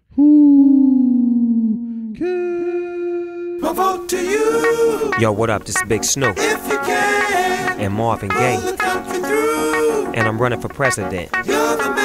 Who cares? My vote to you. Yo, what up? This is Big Snoop. If you can. And Marvin Gaye. Pull the country through. And I'm running for president. You're the